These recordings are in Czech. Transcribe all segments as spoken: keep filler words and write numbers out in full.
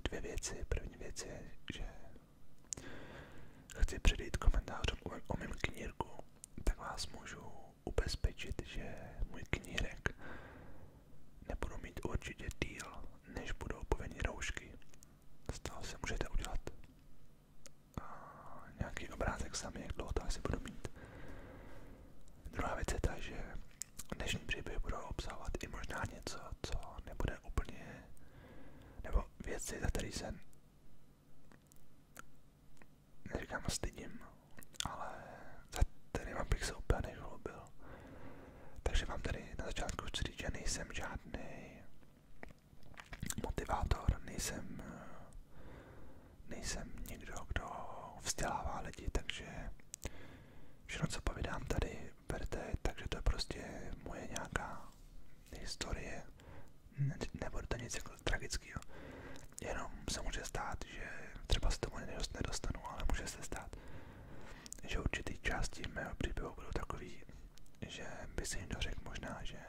dvě věci. První věc je, že chci předejít komentářům o, o mém knírku, tak vás můžu ubezpečit, že můj knírek nebudu mít určitě díl, než budou povinné roušky. Z toho si můžete udělat uh, nějaký obrázek sami, jak dlouho to asi budu mít. Druhá věc je ta, že dnešní příběhy budou obsahovat i možná něco, co nebude úplně, nebo věci, za které se neříkám stydím, ale za kterýma bych se úplně nechlubil. Takže vám tady na začátku chci říct, že nejsem žádný motivátor, nejsem, nejsem někdo, kdo vzdělává lidi, takže všechno, co povídám tady, berte, takže to je prostě moje nějaká historie, ne, nebude to nic jako tragického. Jenom se může stát, že třeba se tomu nedostanu, ale může se stát, že určitý části mého příběhu budou takový, že by si někdo řekl možná, že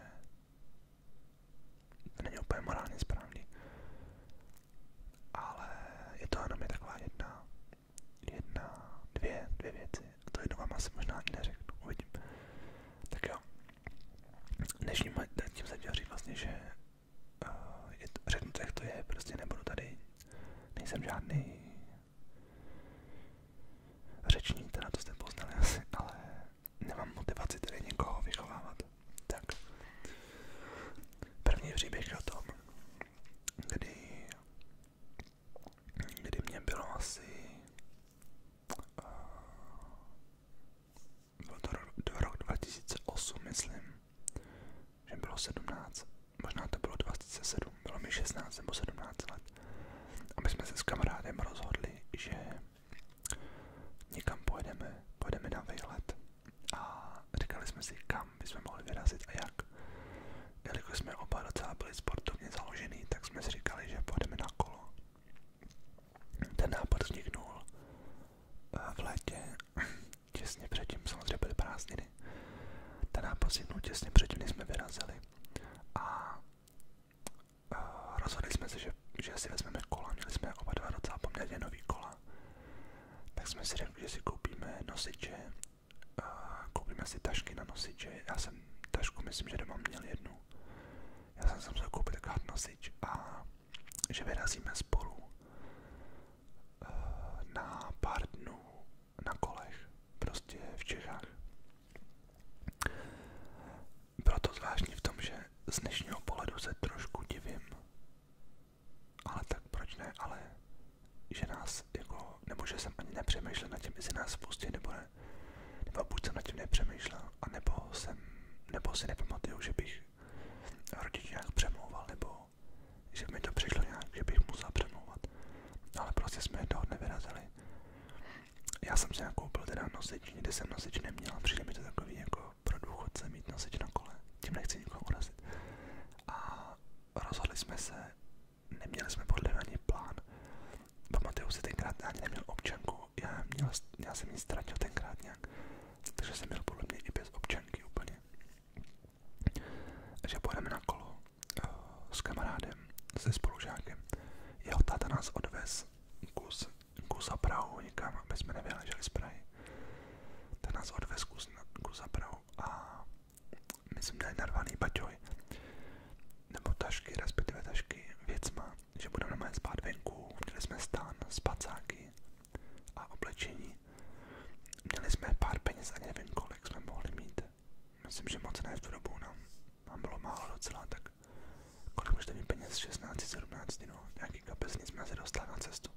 to není úplně morálně správný. Ale je to jenom je taková jedna, jedna, dvě, dvě věci. A to jedno vám asi možná i neřeknu, uvidím. Tak jo, dnešním tím jsem chtěl říct vlastně, že uh, je to, řeknu to, jak to je, prostě nebudu tady, nejsem žádný řečník, teda to jste poznali asi, ale nemám motivaci tady někoho vychovávat. Tak, první příběh je o tom, kdy, kdy mě bylo asi uh, byl to rok, rok dva tisíce osm, myslím, že bylo sedmnáct, možná to bylo dva tisíce sedm, bylo mi šestnáct nebo sedmnáct let. A my jsme se s kamarádem rozhodli, že někam pojedeme, pojedeme na výlet. A říkali jsme si, kam bychom mohli vyrazit a jak. Jelikož jsme oba docela byli sportovně založený, tak jsme si říkali, že pojedeme na kolo. Ten nápad vzniknul v létě, těsně předtím samozřejmě byly prázdniny. Ten nápad vzniknul těsně předtím, než jsme vyrazili. A uh, rozhodli jsme se, že, že si vezmeme kola. Měli jsme oba dva docela poměrně nový kola. Tak jsme si řekli, že si koupíme nosiče, uh, koupíme si tašky na nosiče. Já jsem tašku, myslím, že doma měl jednu. Já jsem se musel koupit takový nosič a že vyrazíme spolu uh, na pár dnů na kolech, prostě v Čechách. Bylo to zvláštní v tom, že z dnešního pohledu se trošku divím, ale tak proč ne, ale že nás jako, nebo že jsem ani nepřemýšlel nad tím, jestli nás pustí nebo ne, nebo buď jsem nad tím nepřemýšlel, a nebo jsem, nebo si nepamatuju, že bych rodiče nějak přemlouval, nebo že mi to přišlo nějak, že bych musel přemlouvat, ale prostě jsme toho nevyrazili. Já jsem si nakoupil teda nosič, nikdy jsem nosič neměl a přijde mi to takový jako pro důchodce mít nosič na kole, tím nechci nikoho urazit. A rozhodli jsme se, neměli jsme podle mě ani plán. Pamatuju si, tenkrát ani neměl občanku, já, měl, já jsem ji ztratil tenkrát nějak, takže jsem měl podle mě i bez občanky úplně. Takže pojedeme na kolo uh, s kamarádem, se spolužákem. Jeho táta nás odvez kus, kus za Prahu někam, aby jsme nevyleželi z Prahy. Tak nás odvez kus, kus za Prahu a my jsme měli narvaný baťoj, nebo tašky, respektive tašky věcma, že budeme normálně spát venku. Měli jsme stán, spacáky a oblečení. Měli jsme pár peněz, ani nevím kolik jsme mohli mít. Myslím, že moc ne v tu dobu nám, nám bylo málo docela, tak kolik můžete mít peněz, šestnáct, sedmnáct, no, nějaký kapesní jsme si dostali na cestu.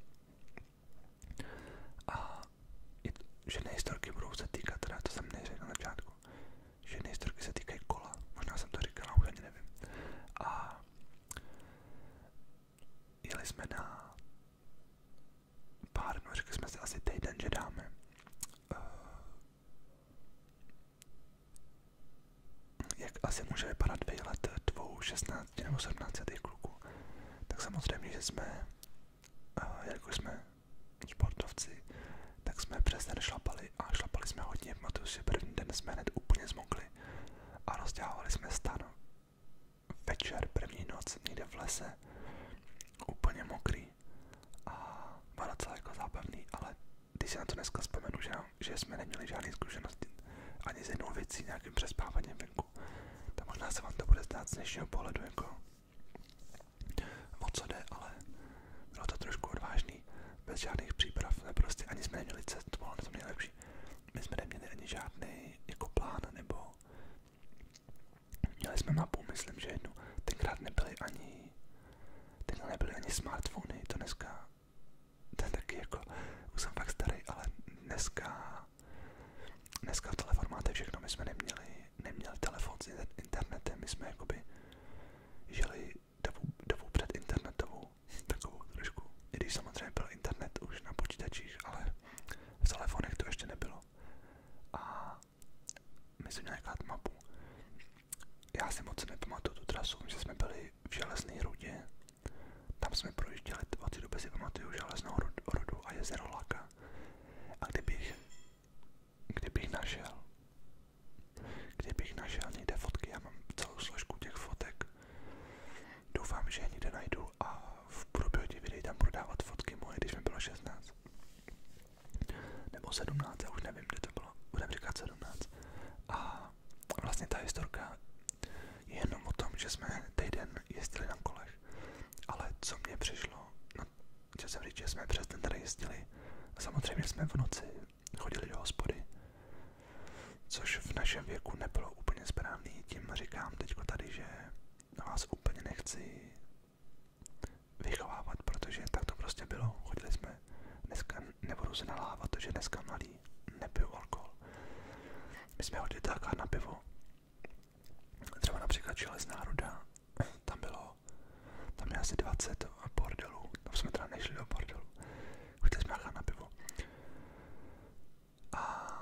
A je to, že nejistorky budou se týkat, teda to jsem neřekl na začátku, že nejistorky se týkají kola, možná jsem to říkal, už ani nevím. A jeli jsme na pár, no řekli jsme si asi týden, že dáme. Uh, jak asi může vypadat výlet dvou šestnácti nebo sedmnácti kluků, tak samozřejmě, že jsme, uh, jelikož jsme sportovci, tak jsme přes den šlapali a šlapali jsme hodně. Pamatuju si, první den jsme hned úplně zmokli a rozdělávali jsme stan večer, první noc, někde v lese, úplně mokrý. na to dneska vzpomenu, že, no, že jsme neměli žádné zkušenosti ani s jednou věcí, nějakým přespáváním venku. Tak možná se vám to bude zdát z dnešního pohledu jako o co jde, ale bylo to trošku odvážný, bez žádných příprav, ne prostě ani jsme neměli cestu, to bylo to nejlepší. My jsme neměli ani žádný jako plán, nebo měli jsme mapu, myslím, že jednu. Tenkrát nebyly ani, tenkrát nebyly ani smartfony, to dneska, to je taky jako, už jsem fakt starý, ale dneska, dneska v telefonu máte všechno, my jsme neměli, neměli telefon s internetem, my jsme jakoby žili dobu, dobu před internetovou, takovou trošku, i když samozřejmě byl internet už na počítačích, ale v telefonech to ještě nebylo. A my jsme měli nějaká mapu. Já si moc nepamatuju tu trasu, že jsme byli v Železné Rudě, tam jsme projížděli, od té doby si pamatuju Železnou Rudu a jezero Laka. A kdybych, kdybych našel, kdybych našel někde fotky, já mám celou složku těch fotek, doufám, že je někde najdu a v průběhu těch videí tam budu dávat fotky moje, když mi bylo šestnáct. Nebo sedmnáct, já už nevím, kde to bylo, budeme říkat sedmnáct. A vlastně ta historka je jenom o tom, že jsme týden jezdili na kolech. Ale co mě přišlo, no, chtěl jsem říct, že jsme přes den tady jezdili. Samozřejmě jsme v noci chodili do hospody, což v našem věku nebylo úplně správný. Tím říkám teďko tady, že vás úplně nechci vychovávat, protože tak to prostě bylo. Chodili jsme, dneska nebudu se nalávat, že dneska mladí nepiju alkohol. My jsme hodili takhle na pivo. Třeba například Železná Ruda, tam bylo, tam je asi dvacet bordelů, tam jsme teda nešli do bordelu. Chodili jsme na pivo. A,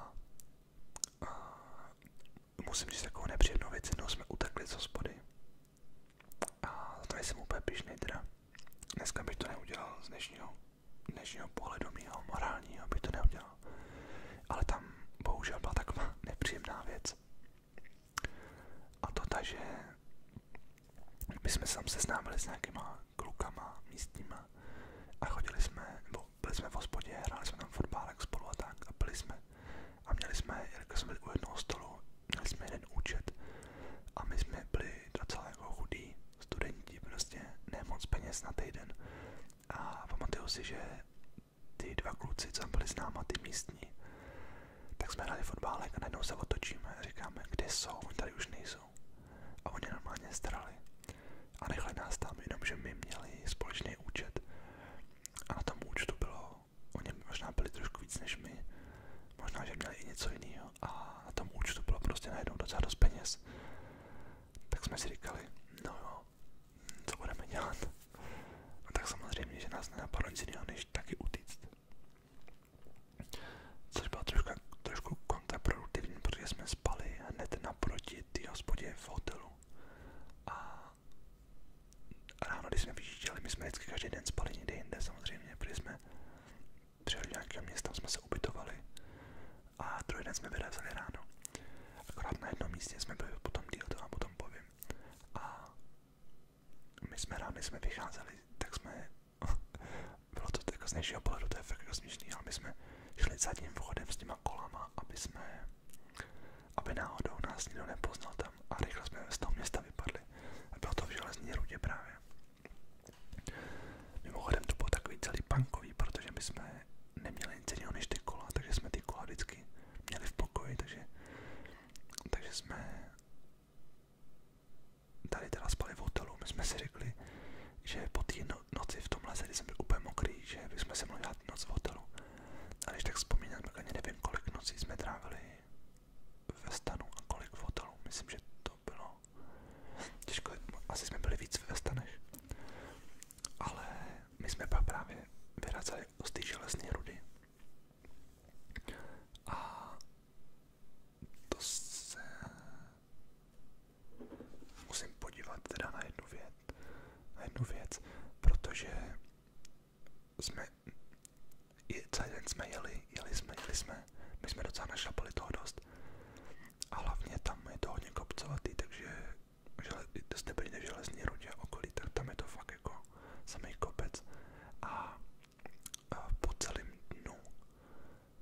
a musím říct takovou nepříjemnou věc, jednou jsme utekli z hospody. A tady jsem úplně pyšnej teda. Dneska bych to neudělal z dnešního, dnešního pohledu mýho morálního, bych to neudělal. Ale tam bohužel byla taková nepříjemná věc. A to ta, že my jsme se tam seznámili s nějakýma klukama místníma a chodili jsme, nebo byli jsme v hospodě, hráli jsme tam fotbálek spolu a tak a byli jsme. A měli jsme, jelikož jsme byli u jednoho stolu, měli jsme jeden účet a my jsme byli docela jako chudí studenti, prostě ne moc peněz na týden. A pamatuju si, že ty dva kluci, co byli s náma, ty místní, tak jsme hráli fotbálek a najednou se otočíme a říkáme, kde jsou, oni tady už nejsou. A oni normálně starali. A nechali nás tam, jenomže my měli společný účet. A na tom účtu bylo, oni možná byli trošku víc než my, možná, že měli i něco jiného. A na tom účtu bylo prostě najednou docela dost peněz. Tak jsme si říkali, no jo, co budeme dělat? No tak samozřejmě, že nás nenapadlo nic jiného, než taky utíct. Což bylo trošku, trošku kontraproduktivní, protože jsme spali hned naproti té hospodě v hotelu. A ráno, když jsme vyjížděli, my jsme vždycky každý den spali někde jinde samozřejmě, protože jsme přijeli do nějakého města, jsme se ubytovali a druhý den jsme vyrazili ráno. Akorát na jednom místě jsme byli potom díl, to vám potom povím. A my jsme ráno, když jsme vycházeli, tak jsme, bylo to jako z dnešního pohledu, to je fakt jako směšný, ale my jsme šli zadním vchodem s těma kolama, aby jsme, aby náhodou nás nikdo nepoznal tam a rychle jsme z toho města vypadli. A bylo to v Železné Rudě právě. Mimochodem to bylo takový celý punkový, protože my jsme neměli nic jiného než ty kola, takže jsme ty kola vždycky měli v pokoji, takže, takže jsme tady teda spali v hotelu. My jsme si řekli, že po té no, noci v tom lese, kdy jsem byl úplně mokrý, že bychom si mohli dát noc v hotelu. A když tak vzpomínám, tak ani nevím, kolik nocí jsme trávili ve stanu a kolik v hotelu. Myslím, že to bylo těžko, asi jsme byli víc ve stanech. Ale my jsme pak právě vyrazili z té Železné Rudy. A to se musím podívat teda na jednu věc, na jednu věc, protože jsme celý den jsme jeli, jeli jsme, jeli jsme, my jsme docela našlapali toho dost. A hlavně tam je to hodně kopcovatý, takže žele, to jste byli na Železné Rudě a okolí, tak tam je to fakt jako samý kopec. A, a po celém dnu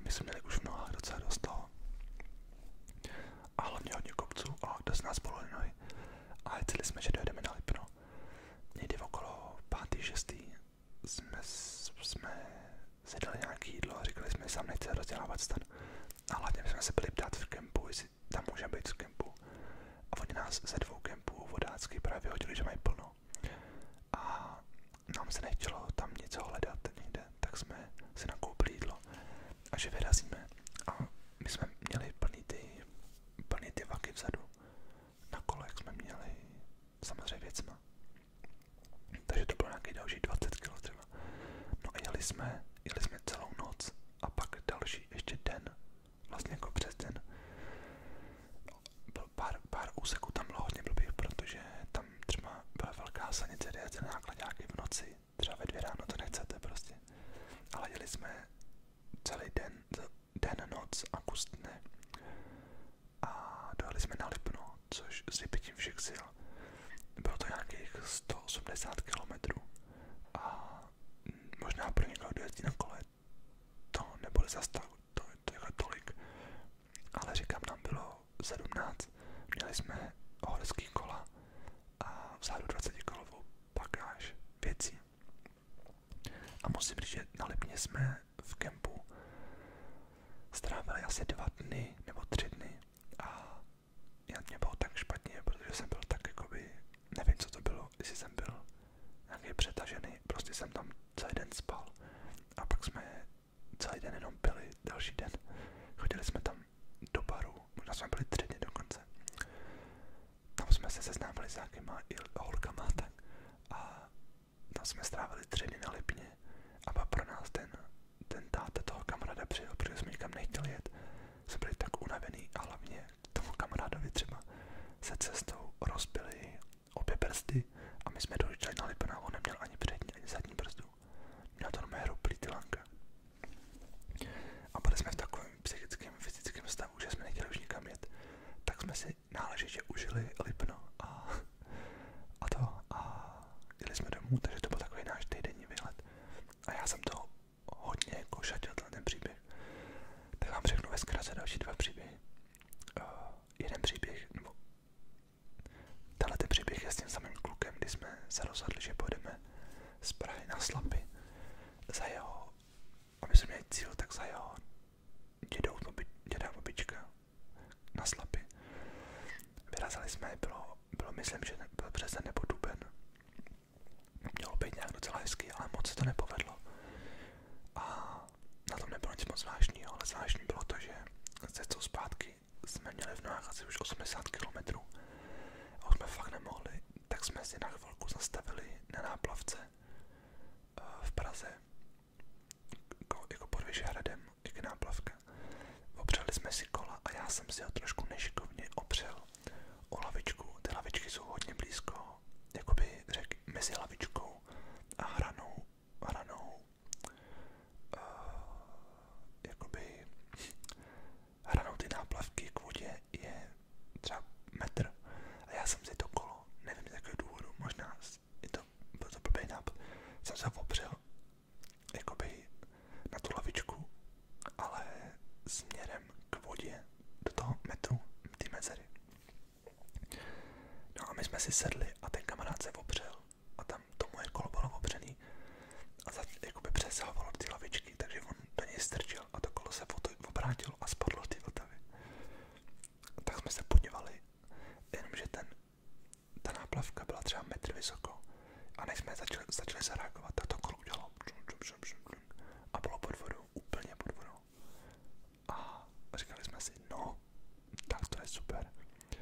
my jsme měli už mnoha docela dost toho. A hlavně hodně kopců a dost nás bolely nohy. A jeli jsme, že dojedeme na Lipno. Někdy okolo pátý, šestý jsme, jsme si dali nějaký jídlo a říkali jsme, že sám nechce rozdělávat stan. A hlavně jsme se byli ptát v kempu, jestli tam může být v kempu. A oni nás ze dvou kempů vodácky právě vyhodili, že mají plno. A nám se nechtělo tam něco hledat někde, tak jsme si nakoupili jídlo. A že vyrazíme. A my jsme měli plný ty, plný ty vaky vzadu. Na kolech jsme měli samozřejmě věcma. Takže to bylo nějaký další dvacet kilo třeba. No a jeli jsme, jeli jsme celou noc a pak další ještě den. Vlastně jako přes den. Byl pár, pár úseků tam bylo hodně blbých, protože tam třeba byla velká silnice, kde jezdili nákladáky v noci. Třeba ve dvě ráno to nechcete prostě. Ale jeli jsme celý den, den, noc a kus dne. A dojeli jsme na Lipno, což s vypitím všech sil. Bylo to nějakých sto osmdesát kilometrů. A možná pro někoho, kdo jezdí na kole, to nebude zas tak, to, to jako tolik. Ale říkám, nám bylo sedmnáct. Měli jsme horský kola a vzadu dvacetikolovou bagáž věcí. A musím říct, že na Lipně jsme v kempu strávili asi dva dny nebo tři dny a já mě bylo tak špatně, protože jsem byl tak jakoby, nevím co to bylo, jestli jsem byl nějaký přetažený, prostě jsem tam celý den spal a pak jsme celý den jenom pili, další den, chodili jsme tam do baru, možná jsme byli tři dny dokonce, tam jsme se seznámili s nějakýma i holkama tak a tam jsme strávili tři dny na Lipně a pak pro nás ten, ten táta toho kamaráda přijel, protože jsme nikam nechtěli jet, jsme byli tak unavený a hlavně tomu kamarádovi třeba se cestou rozbili obě brzdy a my jsme dojížděli na Lipno a on neměl ani přední, ani zadní brzdu. Měl to normálně ruplý tylanka. A byli jsme v takovém psychickém, fyzickém stavu, že jsme nechtěli už nikam jet. Tak jsme si náležitě užili Lipno a, a to a jeli jsme domů, takže to byl takový náš týdenní výlet. A já jsem to hodně jako šatil ten příběh. Tak vám řeknu ve zkratce další dva příběhy. Uh, jeden příběh, nebo tenhle ten příběh je s tím samým klukem, kdy jsme se rozhodli, že pojedeme z Prahy na Slapy za jeho, aby jsme měli cíl, tak za jeho dědou, děda babička na Slapy. Vyrazili jsme, bylo, bylo myslím, že byl březen nebo duben. Mělo být nějak docela hezký, ale moc se to nepovedlo. A na tom nebylo nic moc zvláštního, ale zvláštní bylo to, že cestou zpátky jsme měli v nohách asi už osmdesát kilometrů a už jsme fakt nemohli, tak jsme si na chvilku zastavili na náplavce uh, v Praze, jako, jako pod Vyšehradem, jak náplavka. Opřeli jsme si kola a já jsem si ho trošku nešikovně opřel o lavičku. Ty lavičky jsou hodně blízko, jakoby řek, mezi lavičkou a hranou, hranou, uh, jakoby hranou ty náplavky k vodě je třeba metr a já jsem si to kolo, nevím z jakého důvodu, možná je to, byl to blbý nápad, jsem se opřel jakoby na tu lavičku, ale směrem k vodě do toho metru, ty mezery. No a my jsme si sedli a ten kamarád se opřel a tam to moje kolo bylo opřený a za, jakoby přesahovalo ty lavičky, takže on do něj strčil a to kolo se obrátilo a spadlo ty Vltavy. Tak jsme se podívali, jenomže ten, ta náplavka byla třeba metr vysoko a než jsme začali, začali zareagovat, tak to kolo udělalo a bylo pod vodou, úplně pod vodou. A říkali jsme si, no, tak to je super.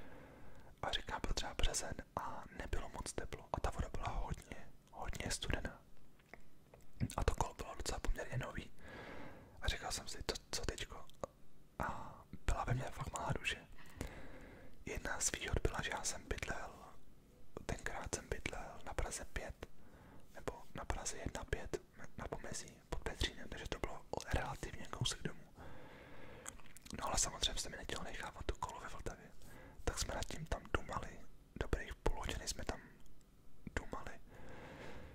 A říká, byl třeba březen a nebylo moc teplo a ta voda byla hodně, hodně studená. A to kolo bylo docela poměrně nový. A říkal jsem si, to, co teďko? A byla ve mně fakt malá duše. Jedna z výhod byla, že já jsem bydlel, tenkrát jsem bydlel na Praze pět, nebo na Praze jedna pět, na pomezí pod Petřínem, takže to bylo relativně kousek domů. No ale samozřejmě se mi nechtělo nechávat to kolo ve Vltavě. Tak jsme nad tím tam dumali, dobrých půl hodiny jsme tam dumali.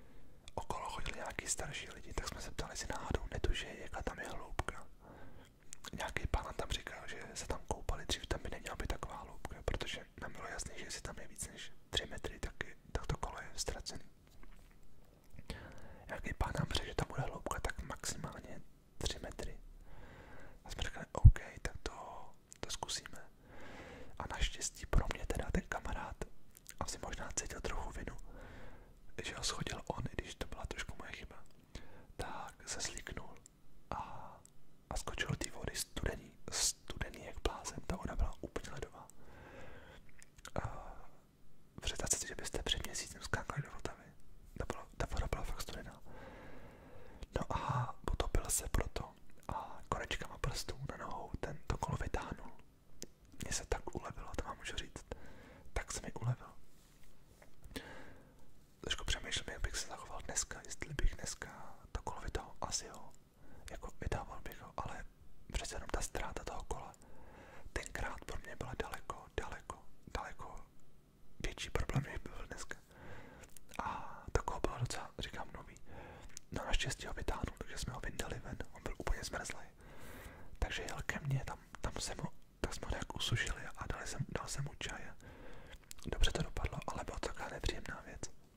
Okolo chodili nějaký starší lidi, tak jsme se ptali, si náhodou netuží, jaká tam je hloubka. nějaký pán tam říkal, že se tam koupali, dřív tam by neměla být taková hloubka, protože nám bylo jasný, že jestli tam je víc než tři metry, tak, je, tak to kolo je ztracený. Nějaký pán nám řekl, že tam bude hloubka tak maximálně tři metry. A jsme řekli, OK, tak to, to zkusíme. A naštěstí pro mě teda ten kamarád asi možná cítil trochu vinu, že ho schodil on, i když to byla trošku moje chyba. Tak se slíknul a, a skočil do té vody studený, studený jak blázen, ta voda byla úplně ledová. Představte si, že byste před měsícem skákali do Vltavy. Ta, byla, ta voda byla fakt studená. No a potopil se proto a konečkama prstů na nohou ten to kolo vytáhnul. Mně se tak ulevilo, to vám můžu říct. Tak se mi ulevilo. Trošku přemýšlím, jak bych se zachoval dneska, jestli bych dneska to kolo vytáhl, asi jo. Jako vytával bych ho, ale přece jenom ta ztráta toho kola tenkrát pro mě byla daleko, daleko, daleko větší problém, než by byl dneska. A to kolo bylo docela, říkám, nový. No naštěstí ho vytáhnul, takže jsme ho vyndali ven, on byl úplně zmrzlý. Takže jel ke mně, tam, tam jsem ho, tak jsme ho nějak usušili a dali jsem, dal jsem mu čaj. Dobře to dopadlo, ale byla to taková nepříjemná věc.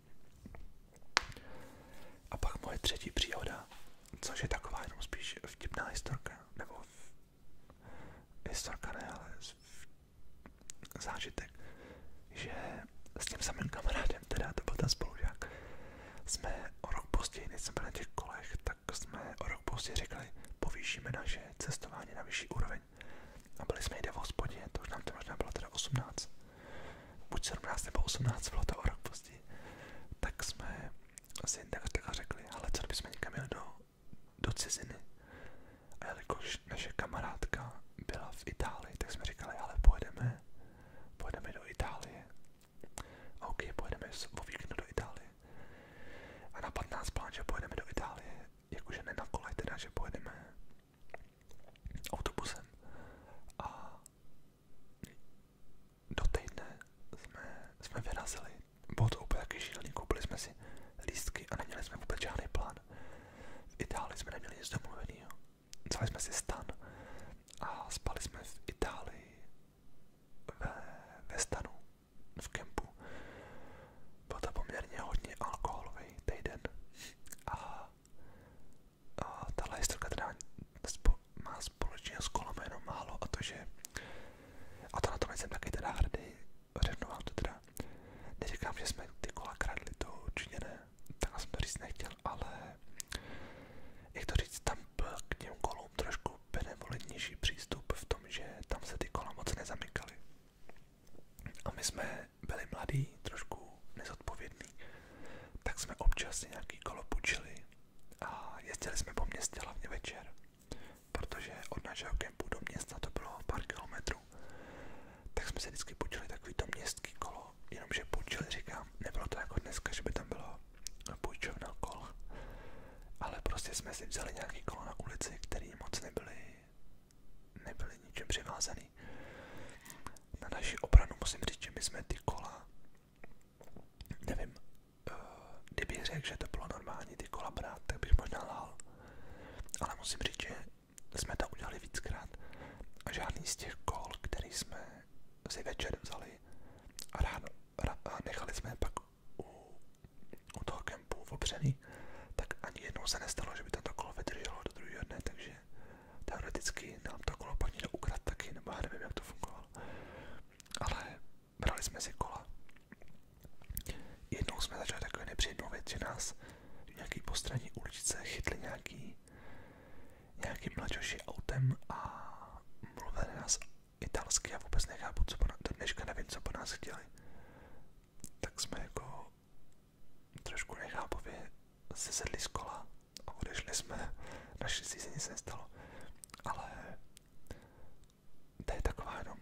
A pak moje třetí příhoda, což je taková jenom spíš vtipná historka, nebo v, historka ne, ale v, zážitek, že s tím samým kamarádem, teda to byl ten spolužák, jsme o rok později, než jsme byli na těch kolech, tak jsme o rok později řekli, povýšíme naše cestování na vyšší úroveň. A byli jsme jde v hospodě, to už nám to možná bylo teda osmnáct, buď sedmnáct nebo osmnáct, bylo to o rok později, tak jsme asi jen tak, tak řekli, ale co kdybychom někam jeli do, do ciziny. A jelikož naše kamarádka byla v Itálii, tak jsme říkali, ale pojedeme, pojedeme do Itálie. A OK, pojedeme o víkendu do Itálie. A napadl nás plán, že pojedeme do Itálie, jakože ne na kole, teda, že pojedeme autobusem. A do týdne jsme, jsme vyrazili. Bylo to úplně taky šílený, koupili jsme si lístky a neměli jsme vůbec žádný plán. V Itálii jsme neměli nic domluvenýho. Vzali jsme si stan a spali jsme v Itálii ve, ve stanu, v kempu. Byl to poměrně hodně alkoholový týden. A, a tahle historka teda spo, má společně s kolama jenom málo a to, že a to na tom jsem taky teda hrdý, řeknu vám to teda. Neříkám, že jsme ty kola kradli, to určitě ne, tak jsem to říct nechtěl, ale jak to říct, tam byl k těm kolům trošku benevolentnější přístup v tom, že tam se ty kola moc nezamykaly. A my jsme byli mladí, trošku nezodpovědní, tak jsme občas nějaký kolo půjčili a jezdili jsme po městě hlavně večer, protože od našeho kempu do města to bylo pár kilometrů. Tak jsme si vždycky půjčili takový to městský kolo, jenomže půjčili, říkám, nebylo to jako dneska, že by tam bylo půjčovna kol, ale prostě jsme si vzali nějaký kolo na ulici, který moc nebyly, nebyly ničem přivázaný. Na naši obranu musím říct, že my jsme ty kola, nevím, uh, kdybych řekl, že to bylo normální ty kola brát, tak bych možná lhal, ale musím říct, že jsme to udělali víckrát a žádný z těch kol, který jsme si večer vzali a ráno a nechali jsme je pak u, u toho kempu opřený, tak ani jednou se nestalo, že by to kolo vydrželo do druhého dne, takže teoreticky nám to kolo pak někdo ukradl taky, nebo já nevím, jak to fungovalo. Ale brali jsme si kola. Jednou jsme začali takovou nepříjemnou věc, že nás v nějaký postranní uličce chytli nějaký nějaký mladější autem a mluvili nás italsky a vůbec nechápu, co po nás, do dneška nevím, co po nás chtěli. Tak jsme jako trošku nechápově se sedli z kola a odešli jsme, naštěstí se nic nestalo. Ale to je taková jenom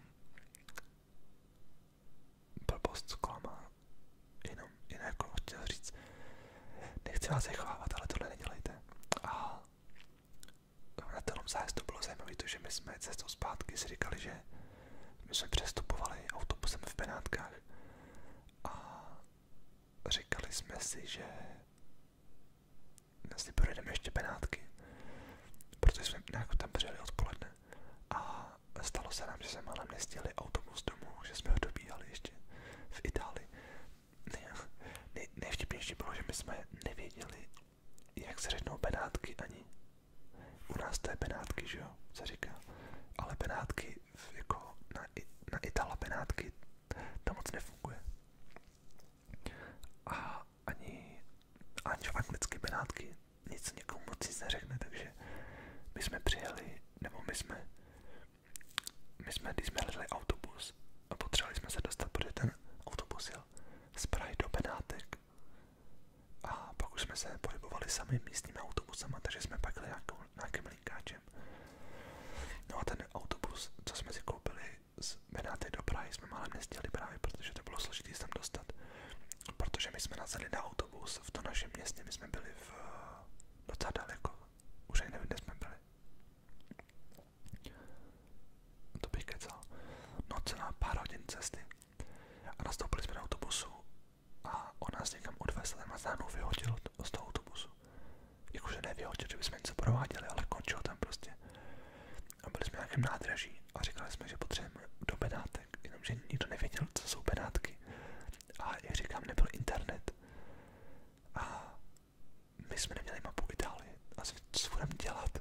blbost s kolama, jenom, jenom jako chtěl říct, nechci vás vychovávat, ale tohle nedělejte. A na tom zájezdu bylo zajímavé to, že my jsme cestou zpátky si říkali, že my jsme přestupovali autobusem v Benátkách a říkali jsme si, že si projedeme ještě Benátky, protože jsme nějak tam přijeli odpoledne se nám, že jsme málem nestihli autobus domů, že jsme ho dobíhali ještě v Itálii. Nej, nej, nejvtipnější bylo, že my jsme nevěděli, jak se řeknou Benátky ani. U nás to je Benátky, že jo, se říká. Ale Benátky, jako na, na Itala Benátky, to moc nefunguje. A ani, ani v anglicky Benátky nic někomu moc nic neřekne, takže my jsme přijeli, nebo my jsme, my jsme, když jsme hledali autobus a potřebovali jsme se dostat, protože ten autobus jel z Prahy do Benátek a pak už jsme se pohybovali sami místními autobusama, takže jsme pak jeli nějakým linkáčem. No a ten autobus, co jsme si koupili z Benátek do Prahy, jsme málem nestihli právě, protože to bylo složitý se tam dostat. Protože my jsme nazali na autobus v tom našem městě, my jsme byli v docela daleko, už ani nevím, kde jsme byli. To bych kecal. No celá pár hodin cesty. A nastoupili jsme na autobusu a on nás někam odvezl, ten nás náhodou vyhodil z toho autobusu. Jakože nevyhodil, že bychom něco prováděli, ale končil tam prostě. A byli jsme na nějakém nádraží a říkali jsme, že potřebujeme do Benátek, jenomže nikdo nevěděl, co jsou Benátky. A jak říkám, nebyl internet. A my jsme neměli mapu Itálie. A co budeme dělat?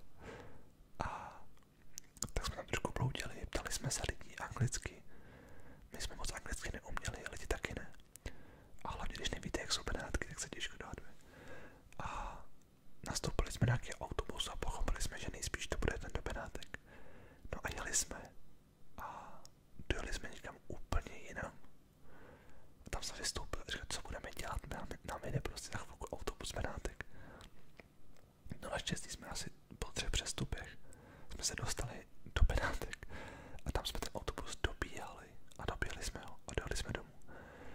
A tak jsme tam trošku bloudili, ptali jsme se lidí anglicky. My jsme moc anglicky neuměli, lidi taky ne. A hlavně, když nevíte, jak jsou Benátky, tak se těžko dohaduje. A nastoupili jsme na nějaký autobus a pochopili jsme, že nejspíš to bude ten do Benátek. No a jeli jsme. A dojeli jsme někam úplně jinam. A tam jsem vystoupil a říkal, co budeme dělat, nám, nám jde prostě za chvilku autobus Benátek. No naštěstí jsme asi po třech přestupech jsme se dostali do Benátek a tam jsme ten autobus dobíjali a dobíjeli jsme ho a dojeli jsme domů.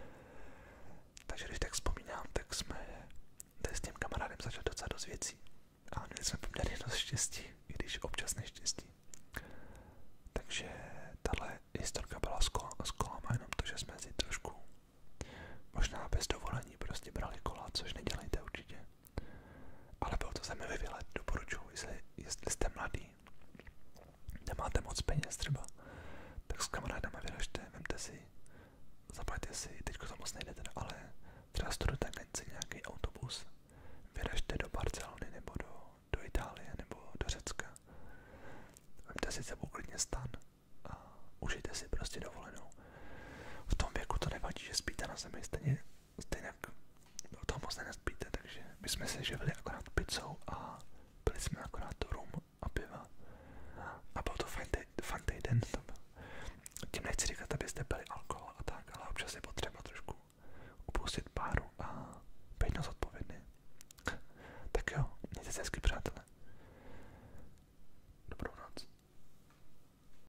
Takže když tak vzpomínám, tak jsme s tím kamarádem začali docela dost věcí a měli jsme poměrně dost štěstí, i když občas neštěstí. Takže tahle historka byla s, kol s kolama jenom to, že jsme si trošku možná bez dovolení prostě brali kola, což nedělejte určitě. Ale byl to zajímavý výlet, doporučuji, jestli, jestli jste mladý, nemáte moc peněz třeba, tak s kamarádama vyražte, vemte si, zaplaťte si, teďko to moc nejde teda, ale třeba studujete nějaký autobus, vyražte do Barcelony nebo do, do Itálie nebo do Řecka. Vemte si sebou klidně stan a užijte si prostě dovolenou. V tom věku to nevadí, že spíte na zemi, stejně, stejně do toho moc nespíte, takže my jsme se živili akorát pizzou a pili jsme akorát rum a piva. A byl to fajn, fajn týden. To byl. Tím nechci říkat, abyste pili alkohol a tak, ale občas je potřeba trošku upustit páru a být na zodpovědný. Tak jo, mějte se hezky, přátelé.